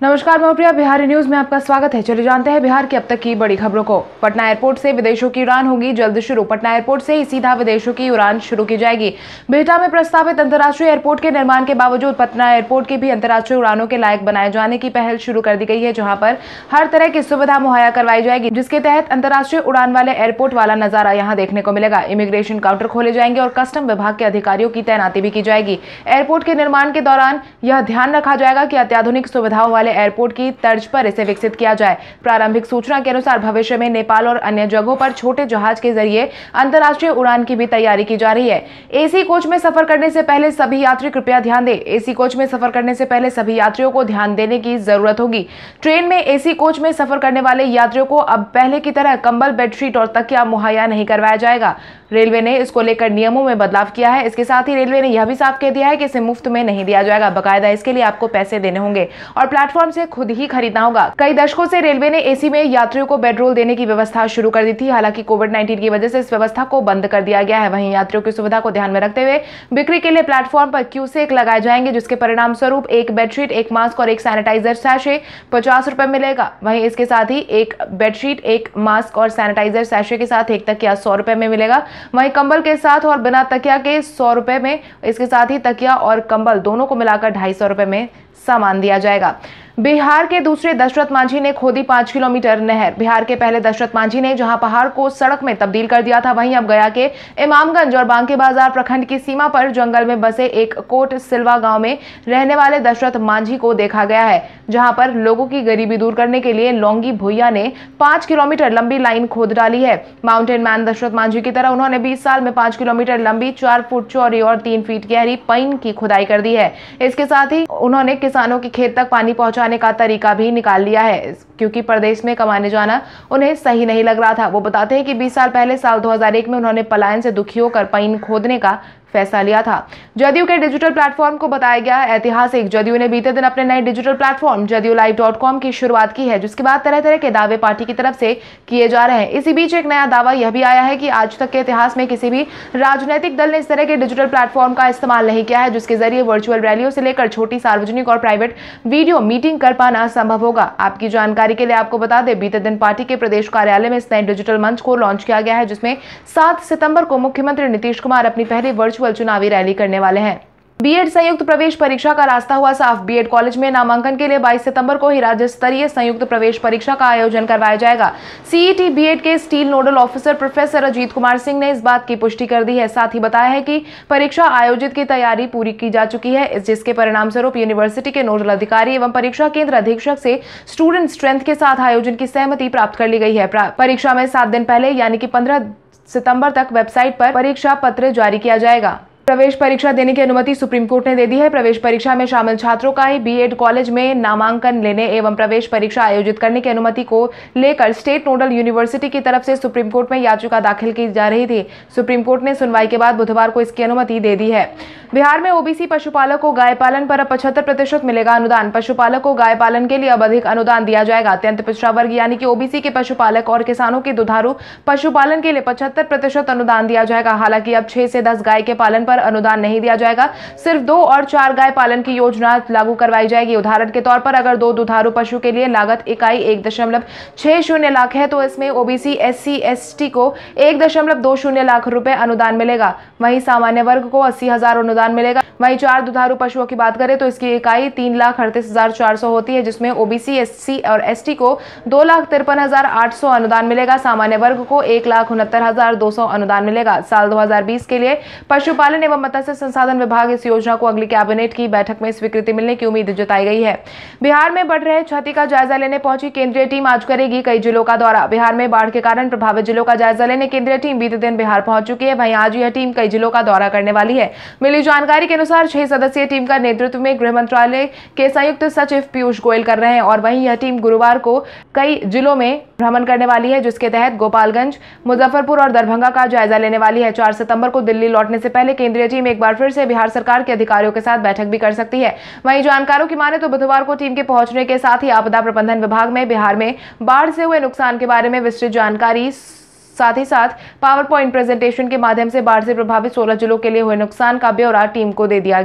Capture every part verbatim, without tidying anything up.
नमस्कार, मैं प्रिया। बिहारी न्यूज में आपका स्वागत है। चलिए जानते हैं बिहार की अब तक की बड़ी खबरों को। पटना एयरपोर्ट से विदेशों की उड़ान होगी जल्द शुरू। पटना एयरपोर्ट से ही सीधा विदेशों की उड़ान शुरू की जाएगी। बिहटा में प्रस्तावित अंतर्राष्ट्रीय एयरपोर्ट के निर्माण के बावजूद पटना एयरपोर्ट की भी अंतर्राष्ट्रीय उड़ानों के लायक बनाए जाने की पहल शुरू कर दी गई है, जहाँ पर हर तरह की सुविधा मुहैया करवाई जाएगी, जिसके तहत अंतर्राष्ट्रीय उड़ान वाले एयरपोर्ट वाला नजारा यहाँ देखने को मिलेगा। इमिग्रेशन काउंटर खोले जाएंगे और कस्टम विभाग के अधिकारियों की तैनाती भी की जाएगी। एयरपोर्ट के निर्माण के दौरान यह ध्यान रखा जाएगा कि अत्याधुनिक सुविधाओं वाले एयरपोर्ट की तर्ज पर इसे विकसित किया जाए। प्रारंभिक सूचना के अनुसार भविष्य में नेपाल और अन्य जगहों पर छोटे जहाज के जरिए अंतर्राष्ट्रीय उड़ान की भी तैयारी की जा रही है। एसी कोच में सफर करने से पहले सभी यात्री कृपया ध्यान दें। एसी कोच में सफर करने से पहले सभी यात्रियों को ध्यान देने की जरूरत होगी। ट्रेन में एसी कोच में सफर करने वाले यात्रियों को अब पहले की तरह कंबल, बेडशीट और तकिया मुहैया नहीं करवाया जाएगा। रेलवे ने इसको लेकर नियमों में बदलाव किया है। इसके साथ ही रेलवे ने यह भी साफ कह दिया है कि इसे मुफ्त में नहीं दिया जाएगा, बकायदा इसके लिए आपको पैसे देने होंगे और प्लेटफॉर्म से खुद ही खरीदना होगा। कई दशकों से रेलवे ने एसी में यात्रियों को बेडरोल देने की व्यवस्था शुरू कर दी थी। हालांकि कोविड नाइन्टीन की वजह से इस व्यवस्था को बंद कर दिया गया है। वहीं यात्रियों की सुविधा को ध्यान में रखते हुए बिक्री के लिए प्लेटफॉर्म पर क्यूसेक लगाए जाएंगे, जिसके परिणाम स्वरूप एक बेडशीट, एक मास्क और एक सैनिटाइजर सैशे पचास रुपए मिलेगा। वहीं इसके साथ ही एक बेडशीट, एक मास्क और सैनिटाइजर सैशे के साथ एक तकिया सौ रुपए में मिलेगा। वहीं कंबल के साथ और बिना तकिया के सौ रुपए में, इसके साथ ही तकिया और कंबल दोनों को मिलाकर ढाई सौ रुपए में सामान दिया जाएगा। बिहार के दूसरे दशरथ मांझी ने खोदी पांच किलोमीटर नहर। बिहार के पहले दशरथ मांझी ने जहां पहाड़ को सड़क में तब्दील कर दिया था, वहीं अब गया के इमामगंज और बांके बाजार प्रखंड की सीमा पर जंगल में बसे एक कोट सिलवा गांव में रहने वाले दशरथ मांझी को देखा गया है, जहां पर लोगों की गरीबी दूर करने के लिए लौंगी भुइया ने पांच किलोमीटर लंबी लाइन खोद डाली है। माउंटेन मैन दशरथ मांझी की तरह उन्होंने बीस साल में पांच किलोमीटर लंबी, चार फुट चौड़ी और तीन फीट गहरी पईन की खुदाई कर दी है। इसके साथ ही उन्होंने किसानों के खेत तक पानी पहुंचाने का तरीका भी निकाल लिया है, क्योंकि प्रदेश में कमाने जाना उन्हें सही नहीं लग रहा था। वो बताते हैं कि बीस साल पहले साल दो हज़ार एक में उन्होंने पलायन से दुखी होकर पईन खोदने का फैसला लिया था। जदयू के डिजिटल प्लेटफॉर्म को बताया गया ऐतिहासिक। जदयू ने बीते दिन अपने नए digital platform JDU live dot com की शुरुआत की है, जिसके बाद तरह तरह के दावे पार्टी की तरफ से किए जा रहे हैं। इसी बीच एक नया दावा यह भी आया है कि आज तक के इतिहास में किसी भी राजनीतिक दल ने इस तरह के डिजिटल प्लेटफॉर्म का इस्तेमाल नहीं किया है, जिसके जरिए वर्चुअल रैलियों से लेकर छोटी सार्वजनिक और प्राइवेट वीडियो मीटिंग कर पाना संभव होगा। आपकी जानकारी के लिए आपको बता दें, बीते दिन पार्टी के प्रदेश कार्यालय में इस नए डिजिटल मंच को लॉन्च किया गया है, जिसमें सात सितंबर को मुख्यमंत्री नीतीश कुमार अपनी पहली वर्चुअल चुनावी रैली करने वाले हैं। बीएड संयुक्त प्रवेश परीक्षा का रास्ता हुआ साफ। बीएड कॉलेज में नामांकन के लिए बाईस सितंबर को ही राज्य स्तरीय संयुक्त प्रवेश परीक्षा का आयोजन करवाया जाएगा। सीईटी बीएड के state nodal officer professor Ajit Kumar Singh ने इस बात की पुष्टि कर दी है। साथ ही बताया है कि परीक्षा आयोजित की तैयारी पूरी की जा चुकी है, जिसके परिणाम स्वरूप यूनिवर्सिटी के नोडल अधिकारी एवं परीक्षा केंद्र अधीक्षक से स्टूडेंट स्ट्रेंथ के साथ आयोजन की सहमति प्राप्त कर ली गई है। परीक्षा में सात दिन पहले यानी कि पंद्रह सितंबर तक वेबसाइट पर परीक्षा पत्र जारी किया जाएगा। प्रवेश परीक्षा देने की अनुमति सुप्रीम कोर्ट ने दे दी है। प्रवेश परीक्षा में शामिल छात्रों का ही बीएड कॉलेज में नामांकन लेने एवं प्रवेश परीक्षा आयोजित करने की अनुमति को लेकर स्टेट नोडल यूनिवर्सिटी की तरफ से सुप्रीम कोर्ट में याचिका दाखिल की जा रही थी। सुप्रीम कोर्ट ने सुनवाई के बाद बुधवार को इसकी अनुमति दे दी है। बिहार में ओबीसी पशुपालक को गाय पालन पर अब पचहत्तर प्रतिशत मिलेगा अनुदान। पशुपालक को गाय पालन के लिए अब अधिक अनुदान दिया जाएगा। अत्यंत पिछड़ा वर्ग यानी कि ओबीसी के पशुपालक और किसानों के दुधारू पशुपालन के लिए पचहत्तर प्रतिशत अनुदान दिया जाएगा। हालांकि अब छह से दस गाय के पालन पर अनुदान नहीं दिया जाएगा। सिर्फ दो और चार गाय पालन की योजना लागू करवाई जाएगी। उदाहरण के तौर पर अगर दो दुधारू पशु के लिए लागत इकाई एक दशमलव छह शून्य लाख है, तो इसमें ओबीसी, एससी, एसटी को एक दशमलव दो शून्य लाख रुपए अनुदान मिलेगा। वहीं सामान्य वर्ग को अस्सी हजार अनुदान मिलेगा। वहीं चार दुधारू पशुओं की बात करें तो इसकी इकाई तीन लाख अड़तीस हजार चार सौ होती है, जिसमें ओबीसी, एससी और एसटी को दो लाख तिरपन हजार आठ सौ अनुदान मिलेगा। सामान्य वर्ग को एक लाख उनहत्तर हजार दो सौ अनुदान मिलेगा। साल दो हजार बीस के लिए पशुपालन एवं मत्स्य संसाधन विभाग इस योजना को अगली कैबिनेट की बैठक में स्वीकृति मिलने की उम्मीद जताई गई है। बिहार में बढ़ रहे क्षति का जायजा लेने पहुंची केंद्रीय टीम आज करेगी कई जिलों का दौरा। बिहार में बाढ़ के कारण प्रभावित जिलों का जायजा लेने केंद्रीय टीम बीते दिन बिहार पहुंच चुकी है। वहीं आज यह टीम कई जिलों का दौरा करने वाली है। मिली जानकारी के अनुसार छह सदस्यीय टीम का नेतृत्व में गृह मंत्रालय के संयुक्त सचिव पीयूष गोयल कर रहे हैं और वहीं यह टीम गुरुवार को कई जिलों में भ्रमण करने वाली है, जिसके तहत गोपालगंज, मुजफ्फरपुर और दरभंगा का जायजा लेने वाली है। चार सितंबर को दिल्ली लौटने से पहले केंद्रीय टीम एक बार फिर से बिहार सरकार के अधिकारियों के साथ बैठक भी कर सकती है। वहीं जानकारों की माने तो बुधवार को टीम के पहुंचने के साथ ही आपदा प्रबंधन विभाग में बिहार में बाढ़ से हुए नुकसान के बारे में विस्तृत जानकारी, साथ ही साथ पावर पॉइंट प्रेजेंटेशन के माध्यम से बाढ़ से प्रभावित सोलह जिलों के लिए हुए नुकसान का ब्यौरा टीम को दे दिया गया है।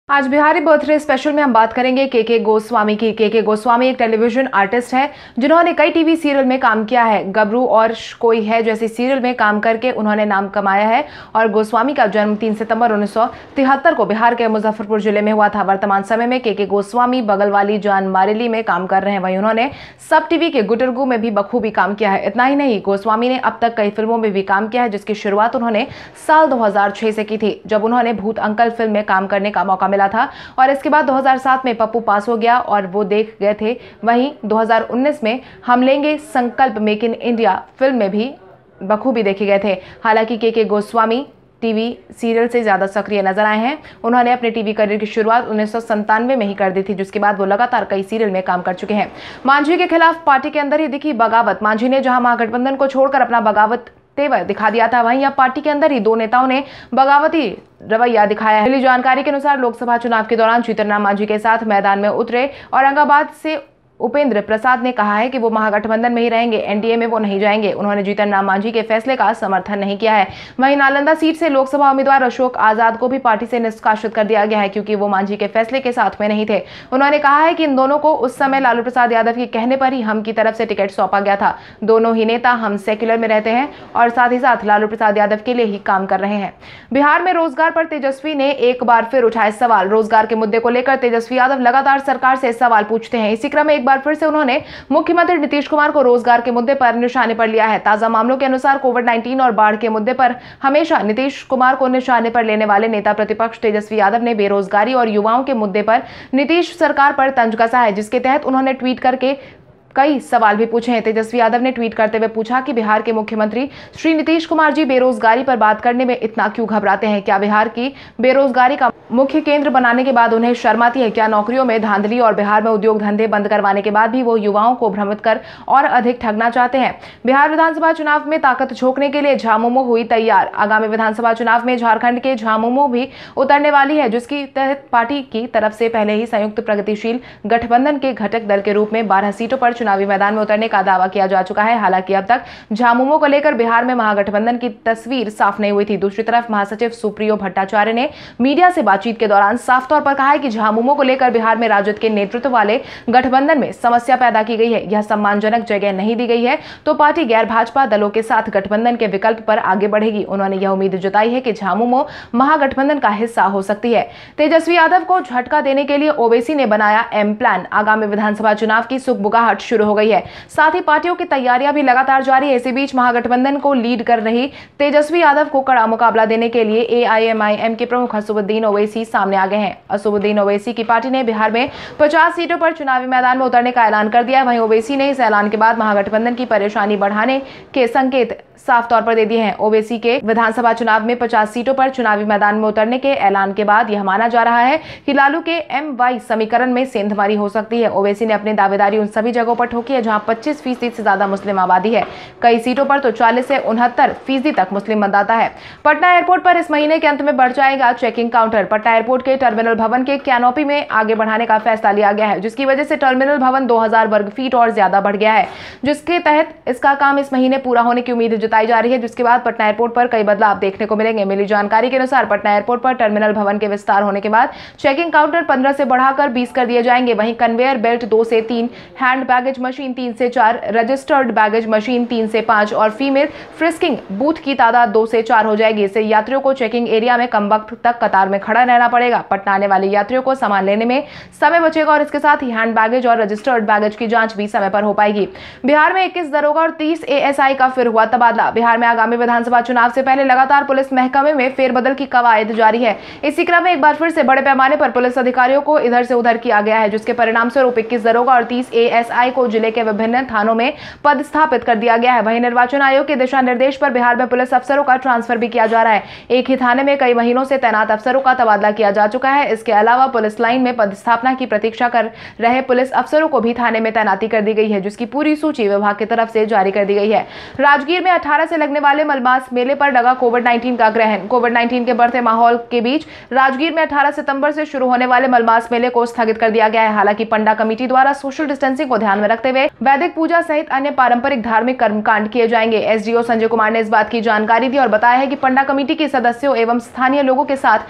आज बिहारी बर्थडे स्पेशल में हम बात करेंगे के के गोस्वामी की। के के गोस्वामी एक टेलीविजन आर्टिस्ट है जिन्होंने कई टीवी सीरियल में काम किया है। गबरू और कोई है जैसी सीरियल में काम करके उन्होंने नाम कमाया है। और गोस्वामी का जन्म तीन सितंबर उन्नीस सौ तिहत्तर को बिहार के मुजफ्फरपुर जिले में हुआ था। वर्तमान समय में के के गोस्वामी बगल वाली जान मारेली में काम कर रहे हैं। वहीं उन्होंने सब टीवी के गुटरगू में भी बखूबी काम किया है। इतना ही नहीं, गोस्वामी ने अब तक कई फिल्मों में भी काम किया है, जिसकी शुरुआत उन्होंने साल दो हजार छह से की थी, जब उन्होंने भूत अंकल फिल्म में काम करने का मौका मिला था। और इसके बाद दो हज़ार सात में पप्पू पास हो गया और वो देख गए थे। वहीं दो हज़ार उन्नीस में हम लेंगे संकल्प मेक इन इंडिया फिल्म में भी बखूबी देखे गए थे। हालांकि के के गोस्वामी टीवी सीरियल से ज्यादा सक्रिय नजर आए हैं। उन्होंने अपने टीवी करियर की शुरुआत उन्नीस सौ संतानवे में ही कर दी थी, जिसके बाद वो लगातार कई सीरियल में काम कर चुके हैं। मांझी के खिलाफ पार्टी के अंदर ही दिखी बगावत। मांझी ने जहां महागठबंधन को छोड़कर अपना बगावत तेवर दिखा दिया था, वहीं अब पार्टी के अंदर ही दो नेताओं ने बगावती रवैया दिखाया है। मिली जानकारी के अनुसार लोकसभा चुनाव के दौरान जीतनराम मांझी के साथ मैदान में उतरे औरंगाबाद से उपेंद्र प्रसाद ने कहा है कि वो महागठबंधन में ही रहेंगे, एनडीए में वो नहीं जाएंगे। उन्होंने जीतनराम मांझी के फैसले का समर्थन नहीं किया है। वहीं नालंदा सीट से लोकसभा उम्मीदवार अशोक आजाद को भी पार्टी से निष्कासित कर दिया गया है, क्योंकि वो मांझी के फैसले के साथ में नहीं थे। उन्होंने कहा है कि इन दोनों को उस समय लालू प्रसाद यादव के कहने पर ही हम की तरफ से टिकट सौंपा गया था। दोनों ही नेता हम सेक्युलर में रहते हैं और साथ ही साथ लालू प्रसाद यादव के लिए ही काम कर रहे हैं। बिहार में रोजगार पर तेजस्वी ने एक बार फिर उठाए सवाल। रोजगार के मुद्दे को लेकर तेजस्वी यादव लगातार सरकार से सवाल पूछते हैं। इसी क्रम में एक बार फिर से उन्होंने मुख्यमंत्री नीतीश कुमार को रोजगार के मुद्दे पर निशाने पर लिया है। ताजा मामलों के अनुसार कोविड उन्नीस और बाढ़ के मुद्दे पर हमेशा नीतीश कुमार को निशाने पर लेने वाले नेता प्रतिपक्ष तेजस्वी यादव ने बेरोजगारी और युवाओं के मुद्दे पर नीतीश सरकार पर तंज कसा है, जिसके तहत उन्होंने ट्वीट करके कई सवाल भी पूछे हैं। तेजस्वी यादव ने ट्वीट करते हुए पूछा कि बिहार के मुख्यमंत्री श्री नीतीश कुमार जी बेरोजगारी पर बात करने में इतना क्यों घबराते हैं? क्या बिहार की बेरोजगारी का मुख्य केंद्र बनाने के बाद उन्हें शर्म आती है? क्या नौकरियों में धांधली और बिहार में उद्योग धंधे बंद करवाने के बाद भी वो युवाओं को भ्रमित कर और अधिक ठगना चाहते हैं? बिहार विधानसभा चुनाव में ताकत झोंकने के लिए झामुमो हुई तैयार। आगामी विधानसभा चुनाव में झारखंड के झामुमो भी उतरने वाली है, जिसकी तहत पार्टी की तरफ से पहले ही संयुक्त प्रगतिशील गठबंधन के घटक दल के रूप में बारह सीटों पर चुनावी मैदान में उतरने का दावा किया जा चुका है। हालांकि अब तक झामुमो को लेकर बिहार में महागठबंधन की तस्वीर साफ नहीं हुई थी। दूसरी तरफ महासचिव सुप्रियो भट्टाचार्य ने मीडिया से बातचीत के दौरान साफ तौर पर कहा है कि झामुमो को लेकर बिहार में राजद के नेतृत्व वाले गठबंधन में समस्या पैदा की गई है। यह सम्मानजनक जगह नहीं दी गई है तो पार्टी गैर भाजपा दलों के साथ गठबंधन के विकल्प पर आगे बढ़ेगी। उन्होंने यह उम्मीद जताई है कि झामुमो महागठबंधन का हिस्सा हो सकती है। तेजस्वी यादव को झटका देने के लिए ओवैसी ने बनाया एम प्लान। आगामी विधानसभा चुनाव की सुगबुगाहट शुरू हो गई है। साथ ही पार्टियों की तैयारियां भी लगातार जारी है। इसी बीच महागठबंधन को लीड कर रही तेजस्वी यादव को कड़ा मुकाबला देने के लिए एआईएमआईएम के प्रमुख असदुद्दीन ओवैसी सामने आ गए हैं। असदुद्दीन ओवैसी की पार्टी ने बिहार में पचास सीटों पर चुनावी मैदान में उतरने का ऐलान कर दिया है। वहीं ओवैसी ने इस ऐलान के बाद महागठबंधन की परेशानी बढ़ाने के संकेत साफ तौर पर दे दिए हैं। ओवैसी के विधानसभा चुनाव में पचास सीटों पर चुनावी मैदान में उतरने के ऐलान के बाद यह माना जा रहा है कि लालू के एम वाई समीकरण में सेंधमारी हो सकती है। ओवैसी ने अपनी दावेदारी उन सभी जगहों पर ठोकी है जहां पच्चीस फीसदी से ज्यादा मुस्लिम आबादी है। कई सीटों पर तो चालीस से उनहत्तर फीसदी तक मुस्लिम मतदाता है। पटना एयरपोर्ट पर इस महीने के अंत में बढ़ जाएगा चेकिंग काउंटर। पटना एयरपोर्ट के टर्मिनल भवन के कैनोपी में आगे बढ़ाने का फैसला लिया गया है, जिसकी वजह से टर्मिनल भवन दो हजार वर्ग फीट और ज्यादा बढ़ गया है, जिसके तहत इसका काम इस महीने पूरा होने की उम्मीद जताई जा रही है, जिसके बाद पटना एयरपोर्ट पर कई बदलाव देखने को मिलेंगे। मिली जानकारी के अनुसार पटना एयरपोर्ट पर टर्मिनल भवन के विस्तार होने के बाद चेकिंग काउंटर पंद्रह से बढ़ाकर बीस कर दिए जाएंगे। वहीं कन्वेयर बेल्ट दो से तीन, हैंड बैगेज मशीन तीन से चार, रजिस्टर्ड बैगेज मशीन तीन से पांच और फीमेल फ्रिस्किंग बूथ की तादाद दो से चार हो जाएगी। इससे यात्रियों को चेकिंग एरिया में कम वक्त तक कतार में खड़ा रहना पड़ेगा। पटना आने वाले यात्रियों को सामान लेने में समय बचेगा और इसके साथ ही हैंड बैगेज और रजिस्टर्ड बैगेज की जांच भी समय पर हो पाएगी। बिहार में इक्कीस दरोगा और तीस एएसआई का फिर हुआ तबादला। बिहार में आगामी विधानसभा चुनाव से पहले लगातार पुलिस महकमे में फेरबदल की कवायद जारी है। इसी क्रम में एक बार फिर से बड़े पैमाने पर पुलिस अधिकारियों को इधर से उधर किया गया है, जिसके परिणाम स्वरूप इक्कीस दरोगा और तीस एएसआई को जिले के विभिन्न थानों में पदस्थापित कर दिया गया है। वहीं निर्वाचन आयोग के दिशा निर्देश पर बिहार में पुलिस अफसरों का ट्रांसफर भी किया जा रहा है। एक ही थाने में कई महीनों से तैनात अफसरों का तबादला किया जा चुका है। इसके अलावा पुलिस लाइन में पदस्थापना की प्रतीक्षा कर रहे पुलिस अफसरों को भी थाने में तैनाती कर दी गई है, जिसकी पूरी सूची विभाग की तरफ से जारी कर दी गई है। राजगीर में अठारह से लगने वाले मलमास मेले पर लगा कोविड उन्नीस का ग्रहण। कोविड उन्नीस के बढ़ते माहौल के बीच राजगीर में अठारह सितंबर से शुरू होने वाले मलमास मेले को स्थगित कर दिया गया है। हालांकि पंडा कमेटी द्वारा सोशल डिस्टेंसिंग को ध्यान में रखते हुए वैदिक पूजा सहित अन्य पारंपरिक धार्मिक कर्मकांड किए जाएंगे। एसडीओ संजय कुमार ने इस बात की जानकारी दी और बताया है कि पंडा कमेटी के सदस्यों एवं स्थानीय लोगों के साथ बैठक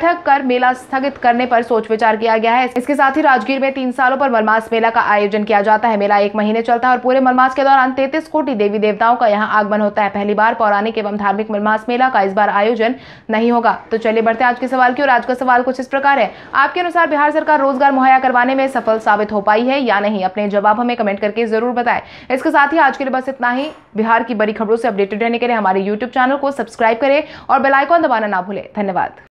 बैठक कर मेला स्थगित करने पर सोच विचार किया गया है। इसके साथ ही राजगीर में तीन सालों पर मलमास मेला का आयोजन किया जाता है। मेला एक महीने चलता है और पूरे मलमास के दौरान तैंतीस कोटि देवी देवताओं का यहाँ आगमन होता है। पहली बार पौराणिक एवं धार्मिक मलमास मेला का इस बार आयोजन नहीं होगा। तो चलिए बढ़ते हैं आज के सवाल की ओर। आज का सवाल कुछ इस प्रकार है, आपके अनुसार बिहार सरकार रोजगार मुहैया करवाने में सफल साबित हो पाई है या नहीं? अपने जवाब हमें कमेंट करके जरूर बताएं। इसके साथ ही आज के लिए बस इतना ही। बिहार की बड़ी खबरों से अपडेटेड रहने के लिए हमारे यूट्यूब चैनल को सब्सक्राइब करें और बेल आइकॉन दबाना ना भूलें। धन्यवाद।